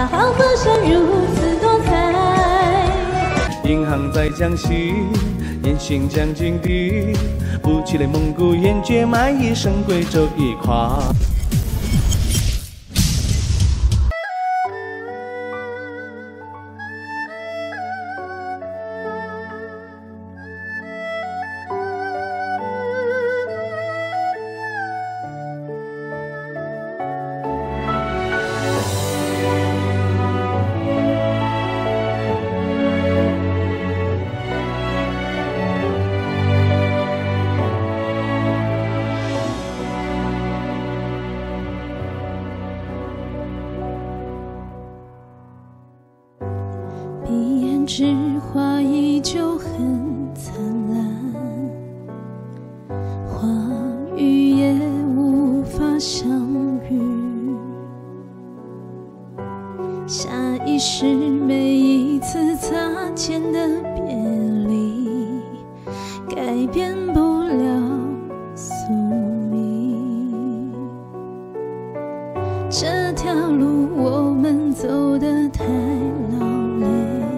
大好歌声如此多彩。 银行在江西，严刑将军的，不去内蒙古燕绝卖艺，胜贵州一块。 彼岸之花依旧很灿烂，花与也无法相遇。下意识每一次擦肩的别离，改变不了宿命。这条路我们走得太劳累，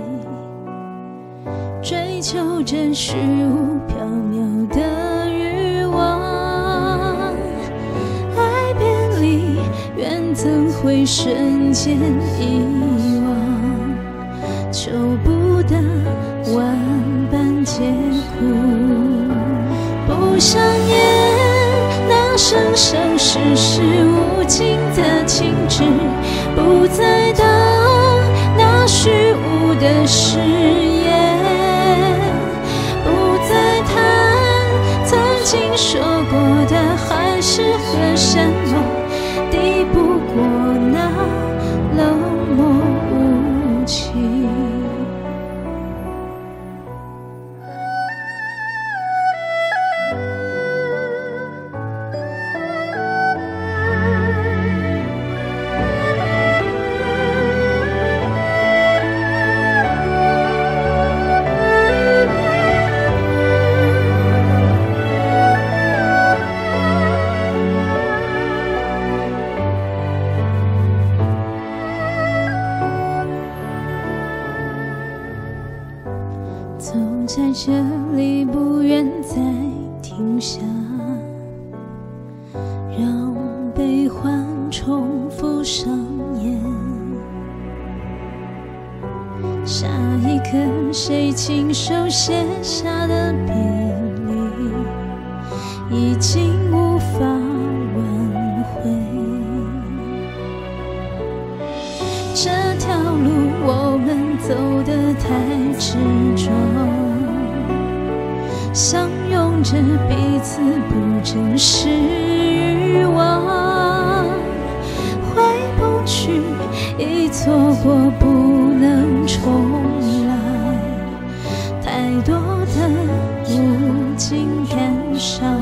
追求着虚无缥缈的欲望，爱别离，缘怎会瞬间遗忘？求不得万般皆苦，不想念那生生世世无尽的情致，不再当那虚无的誓言，不再谈曾经说过的海誓和承诺，抵不过那冷漠无情。走在这里，不愿再停下，让悲欢重复上演。下一刻，谁亲手写下的别离，已经无法挽回。这条路我们走得太执着，相拥着彼此不真实欲望，回不去，已错过不能重来，太多的无尽感伤。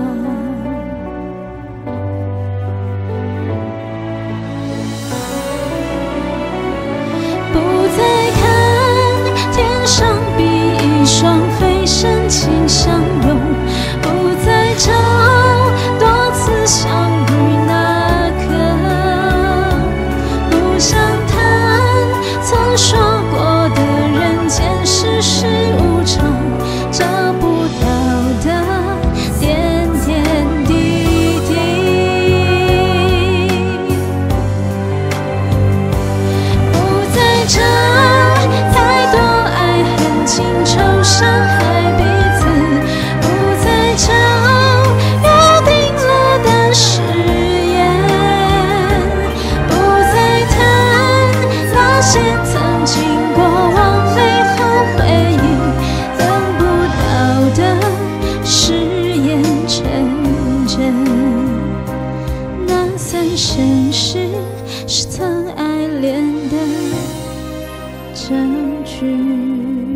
深情相拥，不再找多次相遇那刻，不想谈曾说过的人间世事无常，找不到的点点滴滴，不再找太多爱恨情仇伤害。身世是曾爱恋的证据。